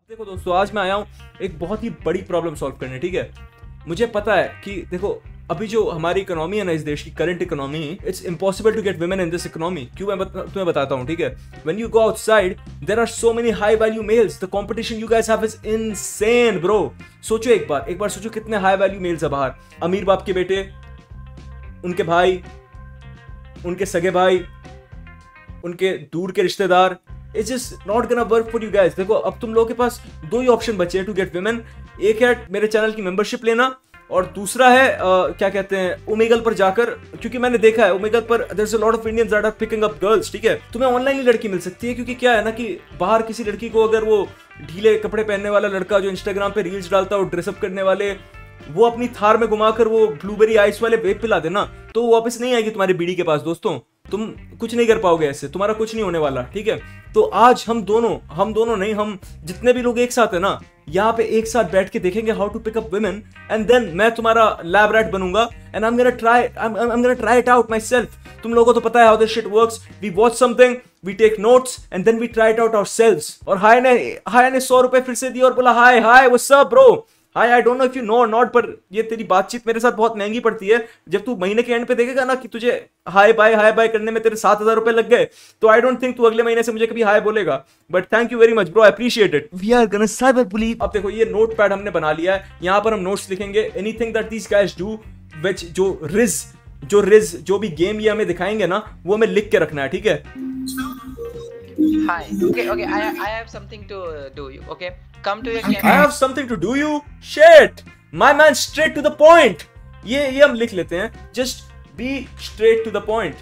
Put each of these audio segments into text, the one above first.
देखो दोस्तों, आज मैं आया हूँ एक बहुत ही बड़ी प्रॉब्लम सॉल्व करने। ठीक है, मुझे पता है कि देखो अभी जो हमारी इकोनॉमी है ना, इस देश की current economy, it's impossible to get women in this economy. क्यों, मैं तुम्हें बताता हूँ। ठीक है, when you go outside there are so many high value males, the competition you guys have is insane bro. सोचो एक बार सोचो कितने हाई वैल्यू मेल्स है बाहर। अमीर बाप के बेटे, उनके भाई, उनके सगे भाई, उनके दूर के रिश्तेदार। It's just not gonna work for you guys. देखो अब तुम लोगों के पास दो ही ऑप्शन बचे हैं टू गेट वुमेन। एक है मेरे चैनल की मेंबरशिप लेना, और दूसरा है क्या कहते हैं, ओमेगल पर जाकर। क्योंकि मैंने देखा है ओमेगल पर there is a lot of Indians that are picking up girls. ठीक है, तुम्हें ऑनलाइन ही लड़की मिल सकती है। क्योंकि क्या है ना कि बाहर किसी लड़की को अगर वो ढीले कपड़े पहनने वाला लड़का जो इंस्टाग्राम पे रील्स डालता है, वो ड्रेसअप करने वाले, वो अपनी थार में घुमाकर वो ब्लूबेरी आइस वाले वेब पिला देना, तो वो वापस नहीं आएगी तुम्हारी बीड़ी के पास। दोस्तों तुम कुछ नहीं कर पाओगे ऐसे, तुम्हारा कुछ नहीं होने वाला। ठीक है, तो आज हम दोनों नहीं, हम जितने भी लोग एक साथ है ना, यहाँ पे एक साथ बैठ के देखेंगे how to pick up women, and then मैं तुम्हारा लैब रैट बनूंगा and I am gonna try it out myself. तुम लोगों को तो पता है how this shit works. We watch something, we take notes and then we try it out ourselves. और हाय ने 100 रुपए फिर से दिए और बोला hi what's up bro. Hi, I don't know if you know or not, पर ये तेरी बातचीत मेरे साथ बहुत महंगी पड़ती है। जब तू महीने के एंड पे देखेगा ना कि तुझे हाय बाय करने में तेरे 7,000 रुपए लग गए, तो आई डोंट थिंक तू अगले महीने से मुझे कभी हाय बोलेगा। But thank you very much bro, I appreciate it. We are gonna cyber bully. अब देखो ये नोट पैड हमने बना लिया है, यहाँ पर हम नोट्स लिखेंगे। Anything that these guys do which जो भी गेम ये हमें दिखाएंगे ना, वो हमें लिख के रखना है। ठीक है, Hi. Okay. I have something to do. You okay? Come to your camera. I have something to do you. Shit, my man, straight to the point. ये हम लिख लेते हैं, just be straight to the point.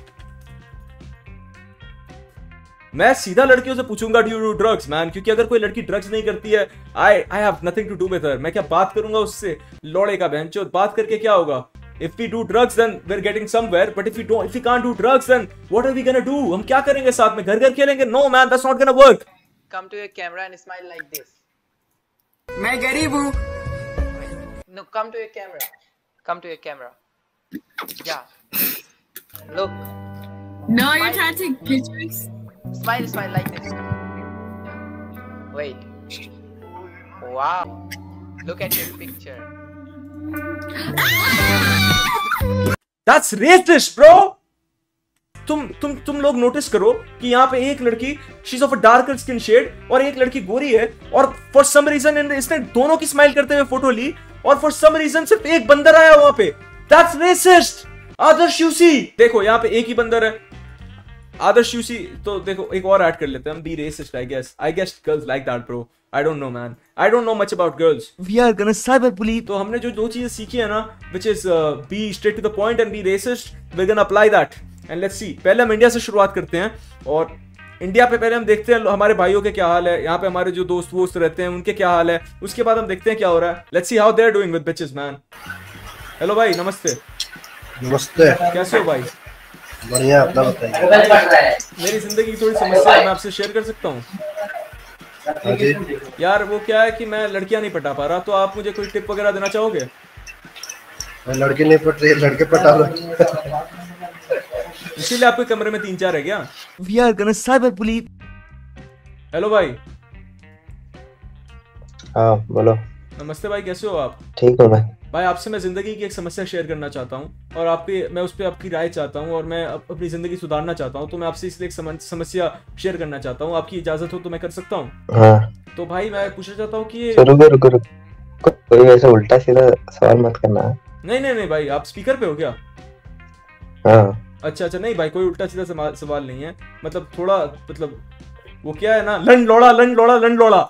मैं सीधा लड़कियों से पूछूंगा do you do drugs man, क्योंकि अगर कोई लड़की ड्रग्स नहीं करती है, I have nothing to do with her. मैं क्या बात करूंगा उससे, लौड़े का बहनचोद। बात करके क्या होगा? If we do drugs then we're getting somewhere, but if we can't do drugs then what are we gonna do? हम क्या करेंगे साथ में, घर खेलेंगे? No man, that's not gonna work. Come to your camera and smile like this. मैं गरीब हूँ। No, come to your camera. Come to your camera. Yeah. Look. No, you're trying to take pictures. Smile like this. Wait. Wow. Look at your picture. That's racist, bro. तुम लोग notice करो कि यहाँ पे एक लड़की she's of a darker skin shade और एक लड़की गोरी है, और for some reason इसने दोनों की स्माइल करते हुए फोटो ली, और for some reason सिर्फ एक बंदर आया वहां पे। That's racist. आदर्श यूसी, देखो यहाँ पे एक ही बंदर है, आदर्श यूसी। तो देखो एक और ऐड कर लेते हैं हम, be racist I guess girls like that bro. I don't know man. I don't know much about girls. We are gonna cyber bully. तो हमने जो दो चीजें सीखी है ना, which is be straight to the point and be racist, we're gonna apply that. And let's see. पहले हम इंडिया से शुरुआत करते हैं, और इंडिया पे पहले हम देखते हैं हमारे भाइयों के क्या हाल है, यहाँ पे हमारे जो दोस्त रहते हैं उनके क्या हाल है, उसके बाद हम देखते हैं क्या हो रहा है। Let's see how they're doing with bitches man. Hello भाई, नमस्ते। नमस्ते, कैसे हो भाई? बढ़िया, अपना बताइए। मेरी जिंदगी की थोड़ी समस्या है, मैं आपसे शेयर कर सकता हूँ? यार वो क्या है कि मैं लड़कियां नहीं पटा पा रहा, तो आप मुझे कोई टिप वगैरह देना चाहोगे? लड़की नहीं पट रही, लड़के पटा लो। इसीलिए आपके कमरे में 3-4 है क्या? We are gonna cyber bully. Hello भाई। हाँ बोलो। नमस्ते भाई, कैसे हो आप? ठीक हूँ मैं। भाई आपसे मैं जिंदगी की एक समस्या शेयर करना चाहता हूँ, और मैं उस पर आपकी राय चाहता हूँ, और मैं अपनी जिंदगी सुधारना चाहता हूँ। तो मैं आपसे इसलिए एक समस्या शेयर करना चाहता हूँ। आपकी इजाजत हो तो मैं कर सकता हूँ? हाँ। तो भाई मैं पूछना चाहता हूँ कि रुको, कोई वैसा उल्टा सीधा सवाल मत करना। नहीं भाई, आप स्पीकर पे हो क्या? हाँ। अच्छा, नहीं भाई, कोई उल्टा सीधा सवाल नहीं है। मतलब थोड़ा, मतलब वो क्या है ना, लंड लोड़ा।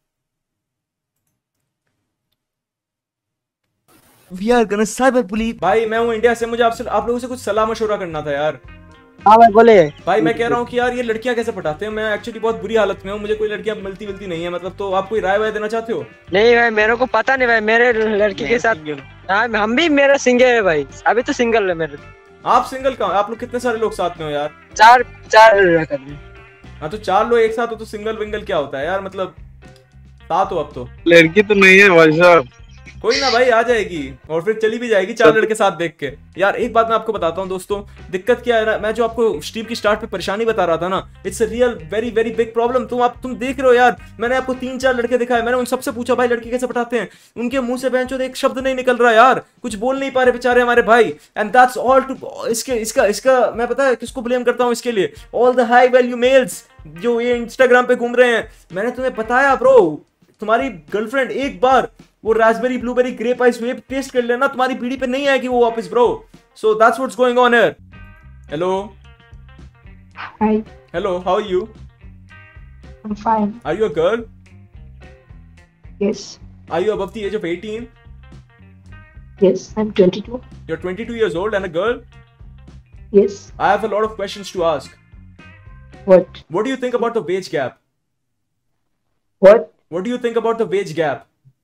We are gonna cyber bully. भाई मैं हूँ इंडिया से, मुझे आप लोगों से कुछ सलाह मशवरा करना था यार। हाँ भाई बोले। भाई मैं कह रहा हूँ कि यार ये लड़कियां कैसे पटाते हैं, मैं एक्चुअली बहुत बुरी हालत में हूँ, मुझे कोई लड़कियां मिलती नहीं है, मतलब। तो आप कोई राय देना चाहते हो? नहीं भाई, मेरे को पता नहीं भाई, मेरे लड़की के साथ। हाँ, हम भी, मेरा सिंगल है भाई, अभी तो सिंगल है मेरे। आप सिंगल कहाँ? आप लोग कितने सारे लोग साथ में हो यार? चार। हाँ तो 4 लोग एक साथ हो तो सिंगल विंगल क्या होता है यार, मतलब साथ हो अब तो। लड़की तो नहीं है भाई साहब। कोई ना भाई, आ जाएगी और फिर चली भी जाएगी 4 लड़के साथ देख के। यार एक बात मैं आपको बताता हूँ दोस्तों, दिक्कत क्या है ना, मैं जो आपको स्ट्रीम की स्टार्ट पे परेशानी बता रहा था ना, it's a real very very big problem. तुम देख रहे हो यार, मैंने आपको 3-4 लड़के दिखाए, मैंने उन सबसे पूछा भाई लड़की कैसे पटाते हैं, उनके मुंह से बहनचोद एक शब्द नहीं निकल रहा यार, कुछ बोल नहीं पा रहे बेचारे हमारे भाई। एंड दैट्स ऑल टू इसका मैं पता है किसको ब्लेम करता हूँ इसके लिए, all the high value males जो ये इंस्टाग्राम पे घूम रहे हैं। मैंने तुम्हें बताया ब्रो, तुम्हारी गर्लफ्रेंड एक बार वो raspberry blueberry grape ice vape taste कर लेना, तुम्हारी पीढ़ी पे नहीं आएगी वो वापस bro. So that's what's going on here. Hello Hi, hello, how are you? I'm fine. Are you a girl? Yes, are you above the age of 18? yes, I'm 22. You are 22 years old and a girl? Yes, I have a lot of questions to ask. what? What do you think about the wage gap? What? What do you think about the wage gap?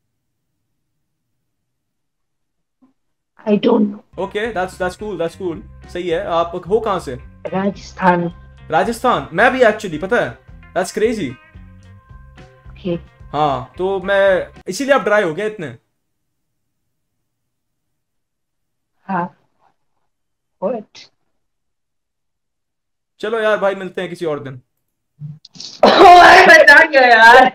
I don't know. Okay, that's cool, that's cool. सही है। आप हो कहाँ से? Rajasthan. Rajasthan. मैं भी actually, पता है, that's crazy. Okay. हाँ, तो मैं इसीलिए आप ड्राई हो गए इतने। हाँ. What? चलो यार भाई, मिलते हैं किसी और दिन। बता क्या यार?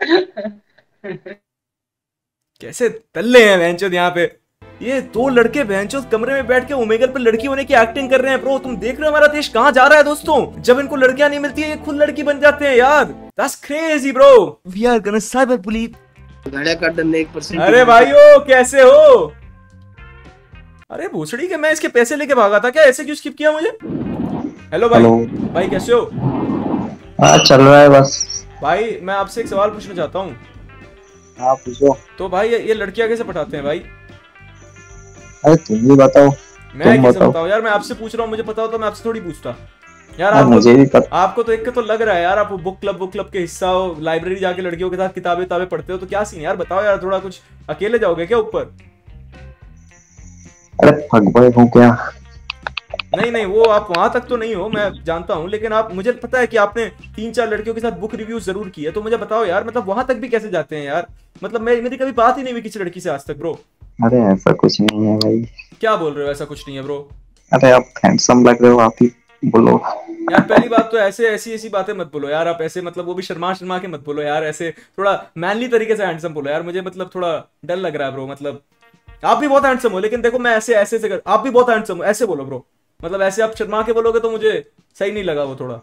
कैसे तल्ले हैं बहनचोद यहाँ पे, ये 2 लड़के बहनचोद कमरे में बैठ के ओमेगल पे लड़की होने की एक्टिंग कर रहे हैं ब्रो। तुम देख रहे हो हमारा देश कहाँ जा रहा है दोस्तों, जब इनको लड़कियां नहीं मिलती है ये खुद लड़की बन जाते हैं यार। That's crazy bro. We are gonna cyber bully. अरे भाइयों कैसे हो? अरे भूसड़ी के मैं इसके पैसे लेके भागा था क्या, ऐसे क्यों स्किप किया मुझे? हेलो भाई। भाई कैसे हो? हाँ चल रहा है बस। भाई मैं आपसे एक सवाल पूछना चाहता हूँ। हाँ पूछो। तो भाई ये लड़कियां कैसे पटाते हैं भाई? अरे तुम भी बताओ। मैं कैसे बताऊं यार, मैं आपसे पूछ रहा हूँ, मुझे पता हो तो मैं आपसे थोड़ी पूछता यार। आपको तो देख के तो लग रहा है यार आप बुक क्लब के हिस्सा हो, लाइब्रेरी जाके लड़कियों के साथ किताबें पढ़ते हो, तो क्या सीन यार बताओ यार थोड़ा कुछ। अकेले जाओगे क्या ऊपर? अरे फक बॉय हूँ क्या? नहीं वो आप वहां तक तो नहीं हो, मैं जानता हूँ, लेकिन आप, मुझे पता है कि आपने 3-4 लड़कियों के साथ बुक रिव्यू जरूर की है, तो मुझे बताओ यार मतलब वहां तक भी कैसे जाते हैं यार? मतलब मेरी कभी बात ही नहीं हुई किसी लड़की से आज तक ब्रो। अरे ऐसा कुछ नहीं है भाई। क्या बोल रहे हो, ऐसा कुछ नहीं है ब्रो? अरे आप हैंडसम लग रहे हो, आप ही बोलो यार। पहली बात तो ऐसी बातें मत बोलो यार आप, ऐसे मतलब वो भी शर्मा के मत बोलो यार, ऐसे थोड़ा मैनली तरीके से हैंडसम बोलो यार, मुझे मतलब थोड़ा डर लग रहा है ब्रो। मतलब आप भी बहुत हैंडसम हो, लेकिन देखो मैं ऐसे आप भी बहुत हैंडसम हो, ऐसे बोलो ब्रो। मतलब ऐसे आप शर्मा के बोलोगे तो मुझे सही नहीं लगा वो थोड़ा।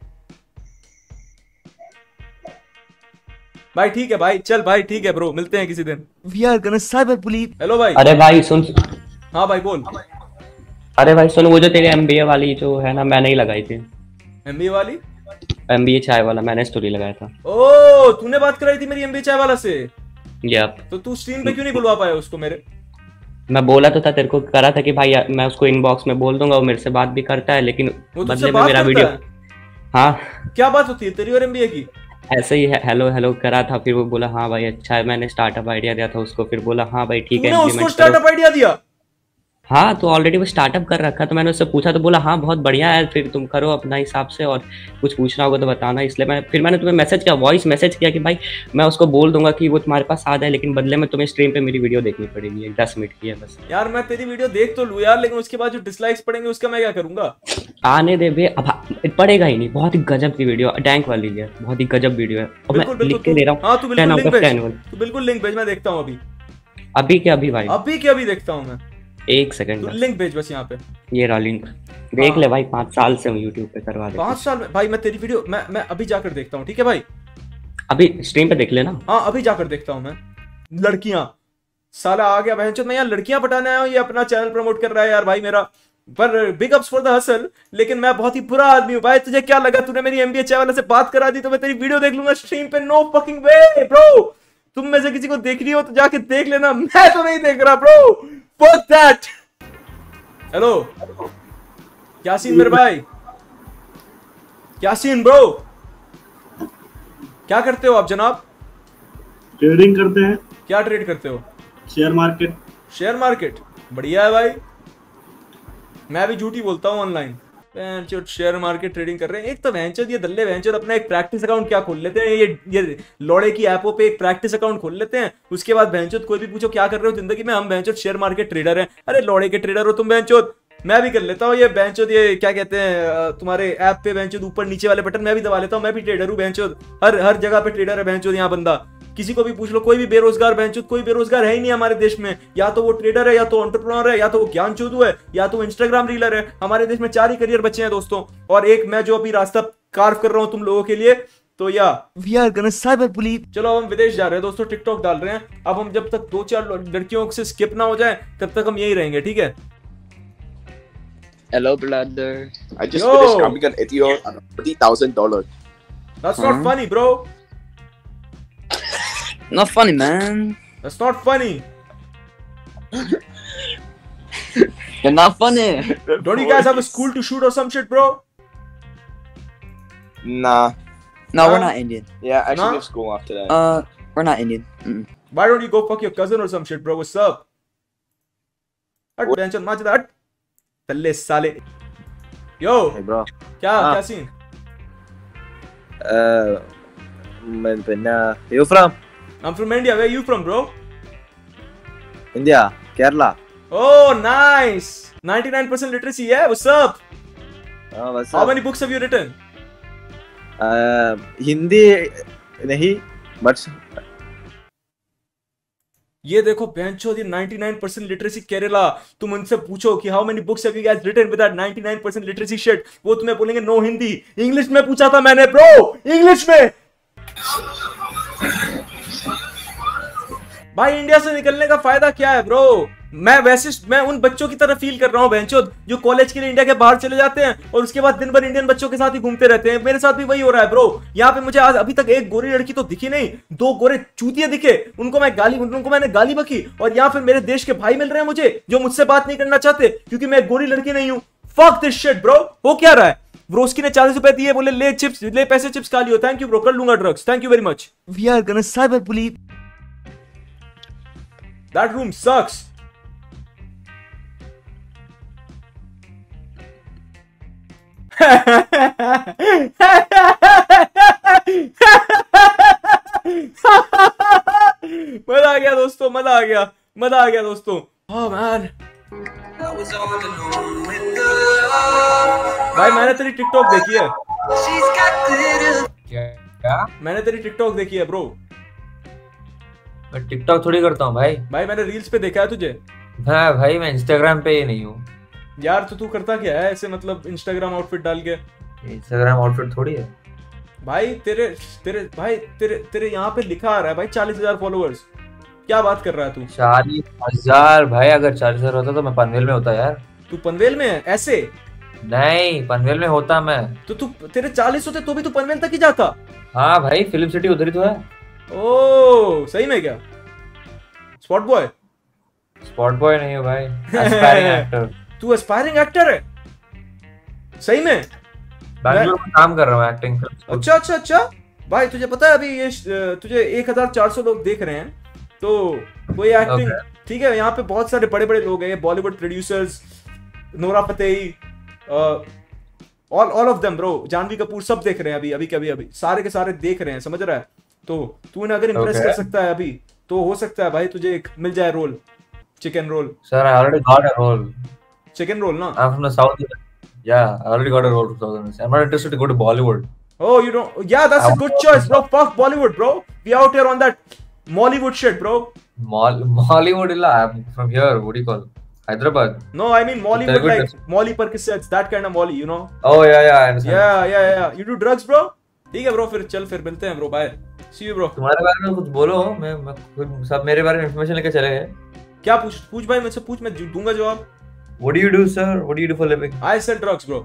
भाई ठीक है भाई, चल भाई ठीक है ब्रो, मिलते हैं किसी दिन। We are gonna cyber police. Hello भाई। अरे भाई सुन। हाँ भाई बोल। अरे भाई सुन, वो जो तेरे एमबीए वाली जो है ना, मैंने ही लगाई थी। एमबीए वाली? एमबीए चाय वाला मैंने स्टोरी लगाया था। ओ तूने बात कराई थी मेरी एमबीए चाय वाला से? यप। तो तू स्ट्रीम पे क्यों नहीं बुलवा पाया उसको मेरे? मैं बोला तो था तेरे को, करा था कि भाई मैं उसको इनबॉक्स में बोल दूंगा, वो मेरे से बात भी करता है, लेकिन बदले में मेरा वीडियो। हाँ क्या बात होती है तेरी और एमबीए की? ऐसे ही हेलो करा था, फिर वो बोला हाँ भाई अच्छा है, मैंने स्टार्टअप आइडिया दिया था उसको, फिर बोला हाँ भाई ठीक है। उसको स्टार्टअप आइडिया दिया? हाँ तो ऑलरेडी वो स्टार्टअप कर रखा, तो मैंने उससे पूछा तो बोला हाँ बहुत बढ़िया है, फिर तुम करो अपना हिसाब से, और कुछ पूछना होगा तो बताना। इसलिए मैंने तुम्हें मैसेज किया, वॉइस मैसेज किया कि भाई मैं उसको बोल दूंगा कि वो तुम्हारे पास आ जाए, लेकिन बदले में तुम्हें स्ट्रीम पे मेरी वीडियो देखनी पड़ेगी। 10 मिनट की है बस। यार मैं तेरी वीडियो देख तो लूं यार, लेकिन उसके बाद जो डिसलाइक्स पड़ेंगे उसका मैं क्या करूंगा? आने दे बे, अब पड़ेगा ही नहीं। बहुत ही गजब की वीडियो, टैंक वाली है, बहुत ही गजब वीडियो है, और मैं लिख के दे रहा हूँ। हाँ तू बिल्कुल लिंक भेज, मैं देखता हूँ अभी क्या अभी भाई? अभी देखता हूँ मैं। एक सेकंड, लिंक भेज बस यहाँ पे। ये रहा लिंक, देख ले भाई। 5 साल से मैं YouTube पे करवा रहा हूं। 5 साल में भाई मैं तेरी वीडियो मैं अभी जाकर देखता हूँ, ठीक है भाई? अभी स्ट्रीम पे देख लेना। हाँ अभी जाकर देखता हूँ मैं। लड़कियां साला आ गया बहनचोद, मैं यार लड़कियां पटाने आया हूँ, ये अपना चैनल प्रमोट कर रहा है यार भाई मेरा। पर big ups for the hustle, लेकिन मैं बहुत ही बुरा आदमी हूँ भाई। तुझे क्या लगा, तूने मेरी एमबीए चाय वाले से बात करा दी तो मैं तेरी वीडियो देख लूंगा स्ट्रीम पे? No fucking way bro. तुम में से किसी को देख रही हो तो जाके देख लेना, मैं तो नहीं देख रहा ब्रो। Fuck that. हेलो क्या सीन मेरे भाई? क्या सीन ब्रो? क्या करते हो आप जनाब? ट्रेडिंग करते हैं। क्या ट्रेड करते हो? Share market. शेयर मार्केट बढ़िया है भाई, मैं भी झूठी बोलता हूँ online. Venture share market trading कर रहे हैं। एक तो वेंचर ये दल्ले वेंचर अपना एक प्रैक्टिस अकाउंट क्या खोल लेते हैं, ये लौड़े की ऐपों पे एक प्रैक्टिस अकाउंट खोल लेते हैं। उसके बाद वेंचर कोई भी पूछो क्या कर रहे हो जिंदगी में, हम वेंचर शेयर मार्केट ट्रेडर हैं। अरे लौड़े के ट्रेडर हो तुम वेंचर, मैं भी कर लेता हूँ ये बेंचोद, ये क्या कहते हैं तुम्हारे ऐप पे बेंचोद ऊपर नीचे वाले बटन मैं भी दबा लेता हूँ, मैं भी ट्रेडर हूँ बेंचोद। हर जगह पे ट्रेडर है बेंचोद यहाँ बंदा। किसी को भी पूछ लो, कोई भी बेरोजगार बेंचोद, कोई बेरोजगार है ही नहीं हमारे देश में। या तो वो ट्रेडर है, या तो एंटरप्रेन्योर है, या तो वो ज्ञान चोदू है, या तो वो इंस्टाग्राम रीलर है। हमारे देश में 4 ही करियर बचे हैं दोस्तों, और एक मैं जो अभी रास्ता कार्व कर रहा हूँ तुम लोगों के लिए। तो या we are gonna cyber bully. चलो हम विदेश जा रहे हैं दोस्तों, टिकटॉक डाल रहे हैं। अब हम जब तक 2-4 लड़कियों से स्किप ना हो जाए तब तक हम यही रहेंगे, ठीक है? Hello, brother. I just Yo. finished coming an Ethiopia on $40,000. That's not funny, bro. Not funny, man. That's not funny. You're not funny. Don't you guys have a school to shoot or some shit, bro? Nah. No, we're not Indian. Yeah, actually Nah? we have school after that. We're not Indian. Mm-mm. Why don't you go fuck your cousin or some shit, bro? What's up? हट बेंचन माच हट तल्ले साले। Yo, Hey bro. क्या scene? You from? I'm from India. Where are you from, bro? India, Kerala. Oh, nice. 99% literacy. Yeah, what's up? What's How up? many books have you written? Hindi नहीं, but ये देखो बेंचो, ये 99% literacy Kerala. तुम उनसे पूछो कि how many books have you guys written with that 99% literacy shit, वो तुम्हें बोलेंगे नो हिंदी। इंग्लिश में पूछा था मैंने ब्रो, इंग्लिश में। भाई इंडिया से निकलने का फायदा क्या है ब्रो? मैं उन बच्चों की तरह फील कर रहा हूँ बेंचो, जो कॉलेज के लिए इंडिया के बाहर चले जाते हैं और उसके बाद दिन भर इंडियन बच्चों के साथ ही घूमते रहते हैं। मेरे साथ भी वही हो रहा है ब्रो। यहाँ पे मुझे आज अभी तक एक गोरी लड़की तो दिखी नहीं, 2 गोरे चूतिए दिखे, उनको मैंने गाली बकी। और यहाँ फिर मेरे देश के भाई मिल रहे हैं मुझे जो मुझसे बात नहीं करना चाहते क्योंकि मैं गोरी लड़की नहीं हूँ। Fuck this shit bro. हो क्या रहा है? ब्रोस्की ने 40 रुपए दिए, बोले ले चिप्स, ले पैसे चिप्स खा लियो। थैंक यू ब्रो, कर लूंगा drugs, thank you very much. We are gonna cyber bully. That room sucks. मजा आ गया दोस्तों, मजा आ गया दोस्तों। Oh man. भाई मैंने तेरी टिकटॉक देखी है। क्या? मैंने तेरी टिकटॉक देखी है ब्रो। मैं टिकटॉक थोड़ी करता हूँ भाई। भाई मैंने रील्स पे देखा है तुझे। हाँ भाई, मैं इंस्टाग्राम पे ही नहीं हूँ यार। तो तू करता क्या है ऐसे, मतलब इंस्टाग्राम आउटफिट डाल के? इंस्टाग्राम आउटफिट थोड़ी है भाई। तेरे यहाँ पे लिखा आ रहा है भाई 40,000 फॉलोअर्स। क्या बात कर रहा है तू? 40,000 भाई। अगर 40,000 होता तो मैं पनवेल में होता यार। तू पनवेल में है ऐसे? नहीं, पनवेल में होता मैं। तो तू तेरे 40 होते तो भी तू पनवेल तक ही जाता? हाँ भाई, फिल्म सिटी उधर ही तो है। ओह सही में क्या? Spot boy? स्पॉट बॉय नहीं है भाई, एस्पायरिंग एक्टर। तू एस्पायरिंग एक्टर है सही में? बैंगलोर में काम कर रहा हूँ एक्टिंग। अच्छा भाई, तुझे पता है अभी ये तुझे 1400 लोग देख रहे हैं, तो कोई एक्टिंग ठीक है। यहाँ पे बहुत सारे बड़े बड़े लोग हैं, Bollywood producers, Nora Fatehi, all of them bro, Janhvi Kapoor, सब देख रहे हैं अभी सारे के सारे देख रहे हैं, समझ रहा है? तो तू इन्हें अगर इम्प्रेस कर सकता है अभी, तो हो सकता है भाई तुझे एक मिल जाए role, chicken roll. Sir I already got a role. Chicken roll ना? I am from the south. Yeah, I already got a role for 2000. I'm not interested to go to Bollywood. Oh, you don't? Yeah, that's a good choice, bro. Fuck Bollywood, bro. We out here on that Mollywood shit, bro. Mollywood illa. I'm from here. What do you call? Hyderabad. No, I mean Mollywood, like Molly Percocets, that kind of Molly, you know? Oh yeah, I understand. Yeah. You do drugs, bro? ठीक है bro, फिर मिलते हैं bro. Bye. See you, bro. तुम्हारे बारे में कुछ बोलो। मैं सब मेरे बारे में इंफॉर्मेशन लेके चले गए। क्या पूछ भाई मुझसे पूछ, मैं दूंगा जवाब। What do you do, sir? What do you do for a living? I sell drugs, bro.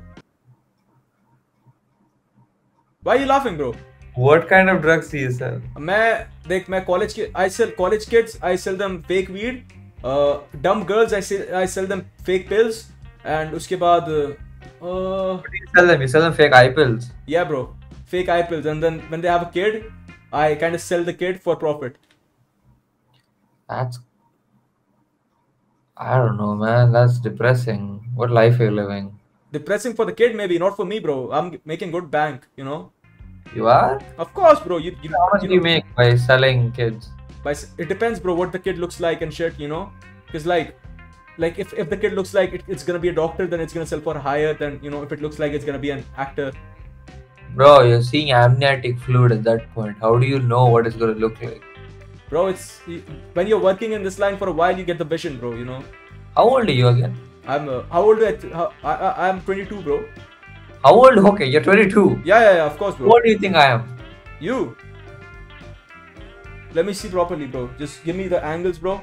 Why are you laughing, bro? What kind of drugs do you sell? मैं I sell college kids. I sell them fake weed. Dumb girls. I sell them fake pills. And उसके बाद what do you sell them? You sell them fake eye pills? Yeah, bro. Fake eye pills. And then when they have a kid, I kind of sell the kid for profit. I don't know, man. That's depressing. What life are you living? Depressing for the kid, maybe not for me, bro. I'm making good bank, you know. You are? Of course, bro. How much do you make by selling kids? It depends, bro. What the kid looks like and shit, you know. Because like if the kid looks like it's gonna be a doctor, then it's gonna sell for higher than, you know, if it looks like it's gonna be an actor. Bro, you're seeing amniotic fluid at that point. How do you know what it's gonna look like? Bro, when you're working in this line for a while, you get the vision, bro. You know. How old are you again? I'm how old? I'm 22, bro. How old? Okay, you're 22. Yeah, of course, bro. What do you think I am? You. Let me see properly, bro. Just give me the angles, bro.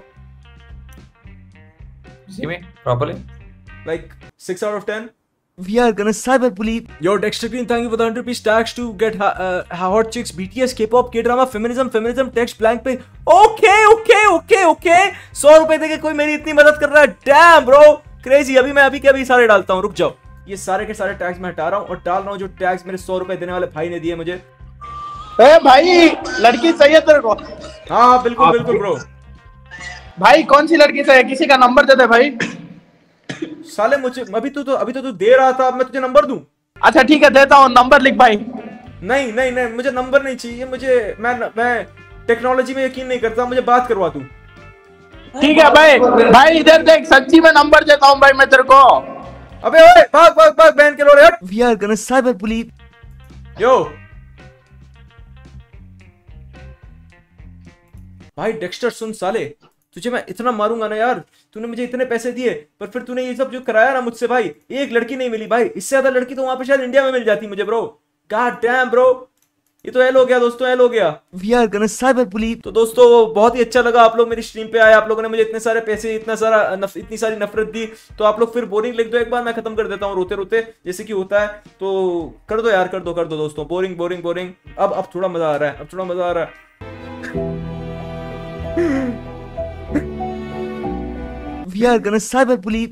See me properly? Like 6 out of 10. We are gonna cyberbully. Yo, Dexter Green, thank you for the 100 rupees tax to get hot chicks, BTS, K-pop, K-drama, feminism, text blank पे. Okay. 100 रुपए देके कोई मेरी इतनी मदद कर रहा है. Damn, bro. Crazy. अभी के अभी सारे डालता हूँ. रुक जाओ. ये सारे के सारे टैग्स मैं हटा रहा हूँ और डाल रहा हूँ जो टैग्स मेरे 100 रुपए देने वाले भाई ने दिए मुझे. भाई लड़की चाहिए तेरे को? हाँ बिल्कुल ब्रो. भाई कौन सी लड़की चाहिए? किसी का नंबर दे दे भाई. साले मुझे अभी तो तू दे रहा था, अब मैं तुझे नंबर दूं? अच्छा ठीक है, देता हूँ. नंबर लिख भाई. नहीं मुझे नंबर नहीं चाहिए. मुझे मैं टेक्नोलॉजी में यकीन नहीं करता. मुझे बात करवा तू. ठीक है भाई इधर देख, सच्ची में नंबर देता हूँ भाई मैं तेरे को. अबे ओए भाग बहन के लोड़े. We are gonna cyberbully. यो भाई डेक्स्टर, सुन साले, तुझे मैं इतना मारूंगा ना यार. तूने मुझे इतने पैसे दिए पर फिर तूने ये सब जो कराया ना मुझसे भाई, एक लड़की नहीं मिली भाई. इससे ज्यादा लड़की तो वहां पे शायद इंडिया में मिल जाती मुझे ब्रो. God damn bro. ये तो एल हो गया दोस्तों, एल हो गया. We are gonna cyberbully. तो दोस्तों बहुत ही अच्छा लगा आप लोग मेरी स्ट्रीम पे आए. आप लोगों ने मुझे इतने सारे पैसे, इतनी सारी नफरत दी. तो आप लोग फिर बोरिंग लिख दो एक बार, मैं खत्म कर देता हूँ रोते जैसे कि होता है. तो कर दो यार, कर दो दोस्तों. बोरिंग. अब थोड़ा मजा आ रहा है. We are gonna cyberbully.